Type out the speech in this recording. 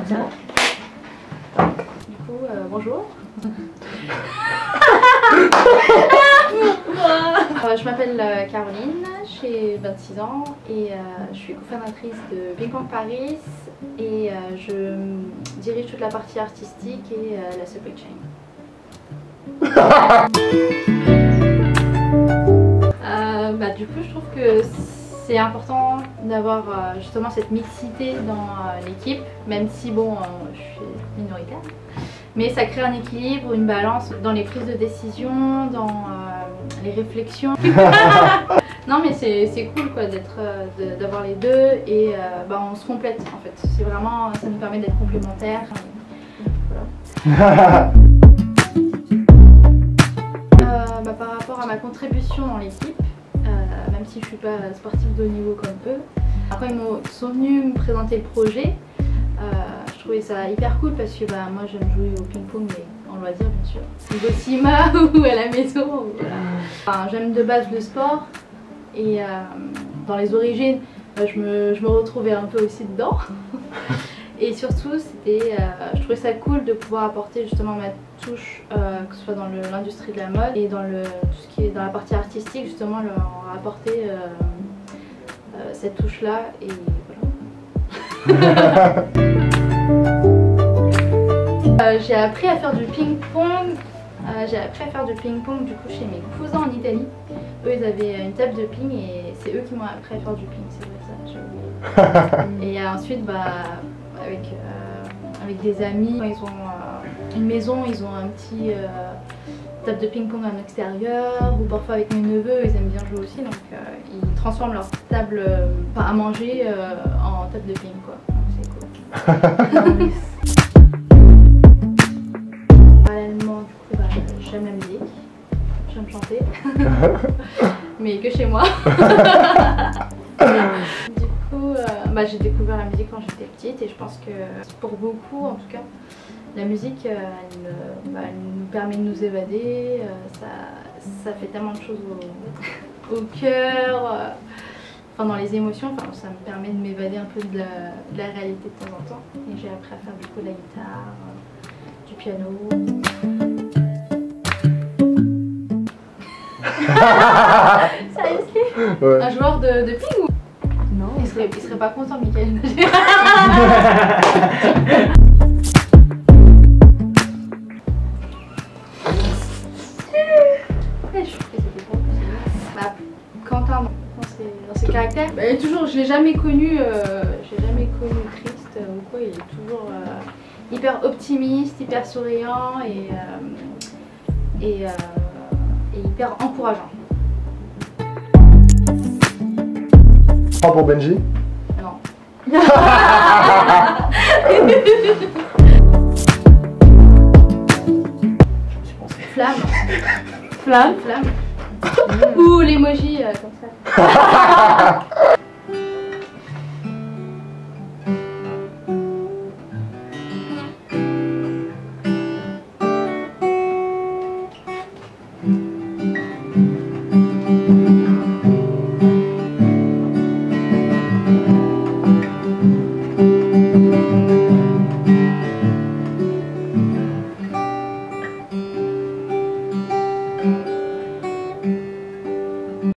c'est bon. Du coup, bonjour. Je m'appelle Caroline, j'ai 26 ans et je suis cofondatrice de Ping Pong Paris et je dirige toute la partie artistique et la supply chain. Du coup, je trouve que c'est important d'avoir justement cette mixité dans l'équipe, même si bon, je suis minoritaire. Mais ça crée un équilibre, une balance dans les prises de décision, dans les réflexions. Non mais c'est cool quoi d'avoir les deux et on se complète en fait. C'est vraiment, ça nous permet d'être complémentaires. Voilà. Par rapport à ma contribution dans l'équipe, même si je ne suis pas sportive de haut niveau comme eux, quand ils sont venus me présenter le projet, je trouvais ça hyper cool parce que moi j'aime jouer au ping-pong mais en loisir bien sûr, au cinéma ou à la maison. Voilà. Enfin, j'aime de base le sport et dans les origines je me retrouvais un peu aussi dedans. Et surtout je trouvais ça cool de pouvoir apporter justement ma touche, que ce soit dans l'industrie de la mode et dans tout ce qui est dans la partie artistique, justement leur apporter cette touche là et voilà. J'ai appris à faire du ping-pong. Du coup chez mes cousins en Italie. Eux ils avaient une table de ping et c'est eux qui m'ont appris à faire du ping, c'est vrai ça, j'ai oublié. Et ensuite avec des amis, quand ils ont une maison, ils ont un petit table de ping-pong en extérieur, ou parfois avec mes neveux, ils aiment bien jouer aussi, donc ils transforment leur table à manger en table de ping quoi, donc c'est cool. Parallèlement, du coup, j'aime la musique, j'aime chanter, mais que chez moi. Du coup, j'ai découvert la musique quand j'étais petite et je pense que pour beaucoup, en tout cas, la musique, elle nous permet de nous évader, ça fait tellement de choses au cœur, dans les émotions, ça me permet de m'évader un peu de la réalité de temps en temps. Et j'ai appris à faire du coup de la guitare, du piano. Sérieusement, ouais. Un joueur de ping ou... Non. Il serait pas content, Mickaël. Quentin, dans ses caractères, je l'ai jamais connu triste ou quoi, il est toujours hyper optimiste, hyper souriant et hyper encourageant. Pour Benji? Non. Flamme. Flamme. Ou l'emoji comme ça.